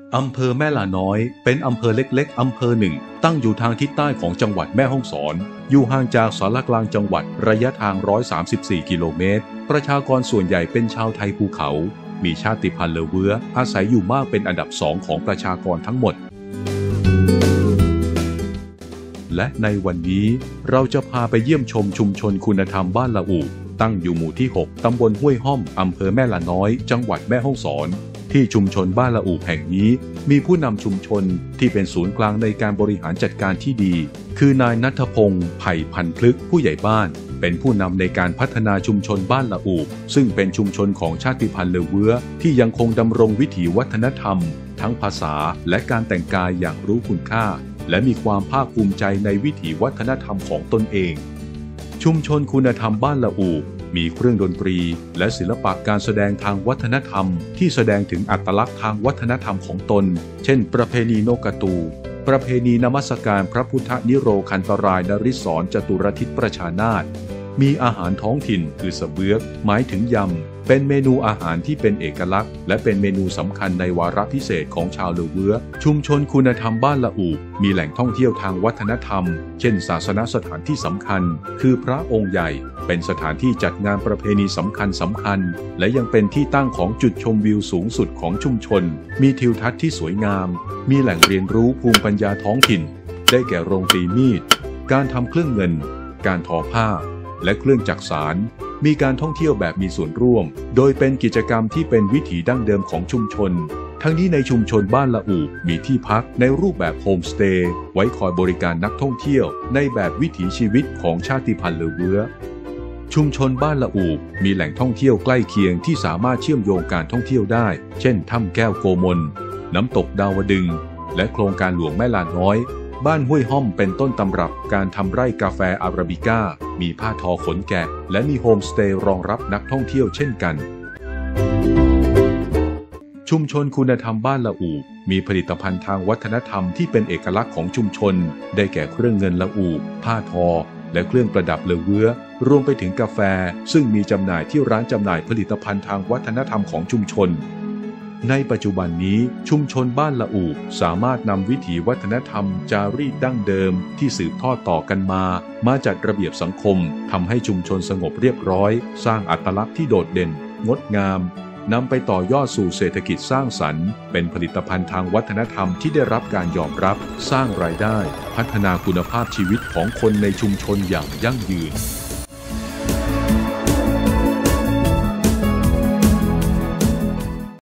อำเภอแม่ลาน้อยเป็นอำเภอเล็กๆอำเภอหนึ่งตั้งอยู่ทางทิศใต้ของจังหวัดแม่ฮ่องสอนอยู่ห่างจากสารกลางจังหวัดระยะทาง134 กิโลเมตรประชากรส่วนใหญ่เป็นชาวไทยภูเขามีชาติพันธุ์เลอเวื้ออาศัยอยู่มากเป็นอันดับ2ของประชากรทั้งหมดและในวันนี้เราจะพาไปเยี่ยมชมชุมชนคุณธรรมบ้านละอู่ตั้งอยู่หมู่ที่6ตำบลห้วยห้อมอำเภอแม่ลาน้อยจังหวัดแม่ฮ่องสอนที่ชุมชนบ้านละอู่แห่งนี้มีผู้นำชุมชนที่เป็นศูนย์กลางในการบริหารจัดการที่ดีคือนายณัฐพงษ์ไผ่พันพฤกษ์ผู้ใหญ่บ้านเป็นผู้นำในการพัฒนาชุมชนบ้านละอู่ซึ่งเป็นชุมชนของชาติพันธุ์เลอเวื้อที่ยังคงดำรงวิถีวัฒนธรรมทั้งภาษาและการแต่งกายอย่างรู้คุณค่าและมีความภาคภูมิใจในวิถีวัฒนธรรมของตนเองชุมชนคุณธรรมบ้านละอู่มีเครื่องดนตรีและศิลปะการแสดงทางวัฒนธรรมที่แสดงถึงอัตลักษณ์ทางวัฒนธรรมของตนเช่นประเพณีนกกระตูประเพณีนมัสการพระพุทธนิโรคันตรายนริศรจตุรทิศประชานาถมีอาหารท้องถิ่นคือสะเบือกหมายถึงยำเป็นเมนูอาหารที่เป็นเอกลักษณ์และเป็นเมนูสำคัญในวาระพิเศษของชาวเลอเวื้อชุมชนคุณธรรมบ้านละอู่มีแหล่งท่องเที่ยวทางวัฒนธรรมเช่นศาสนสถานที่สำคัญคือพระองค์ใหญ่เป็นสถานที่จัดงานประเพณีสำคัญและยังเป็นที่ตั้งของจุดชมวิวสูงสุดของชุมชนมีทิวทัศน์ที่สวยงามมีแหล่งเรียนรู้ภูมิปัญญาท้องถิ่นได้แก่โรงตีมีดการทำเครื่องเงินการทอผ้าและเครื่องจักสานมีการท่องเที่ยวแบบมีส่วนร่วมโดยเป็นกิจกรรมที่เป็นวิถีดั้งเดิมของชุมชนทั้งนี้ในชุมชนบ้านละอู่มีที่พักในรูปแบบโฮมสเตย์ไว้คอยบริการนักท่องเที่ยวในแบบวิถีชีวิตของชาติพันธุ์เลอเวื้อชุมชนบ้านละอู่มีแหล่งท่องเที่ยวใกล้เคียงที่สามารถเชื่อมโยงการท่องเที่ยวได้เช่นถ้ำแก้วโกมลน้ำตกดาวดึงและโครงการหลวงแม่ลาน้อยบ้านห้วยห้อมเป็นต้นตำรับการทำไร่กาแฟอาราบิก้ามีผ้าทอขนแกะและมีโฮมสเตย์รองรับนักท่องเที่ยวเช่นกันชุมชนคุณธรรมบ้านละอู่มีผลิตภัณฑ์ทางวัฒนธรรมที่เป็นเอกลักษณ์ของชุมชนได้แก่เครื่องเงินละอู่ผ้าทอและเครื่องประดับเลอเวื้อรวมไปถึงกาแฟซึ่งมีจำหน่ายที่ร้านจำหน่ายผลิตภัณฑ์ทางวัฒนธรรมของชุมชนในปัจจุบันนี้ชุมชนบ้านละอู่สามารถนำวิถีวัฒนธรรมจารีตดั้งเดิมที่สืบทอดต่อกันมาจัดระเบียบสังคมทำให้ชุมชนสงบเรียบร้อยสร้างอัตลักษณ์ที่โดดเด่นงดงามนำไปต่อยอดสู่เศรษฐกิจสร้างสรรค์เป็นผลิตภัณฑ์ทางวัฒนธรรมที่ได้รับการยอมรับสร้างรายได้พัฒนาคุณภาพชีวิตของคนในชุมชนอย่างยั่งยืน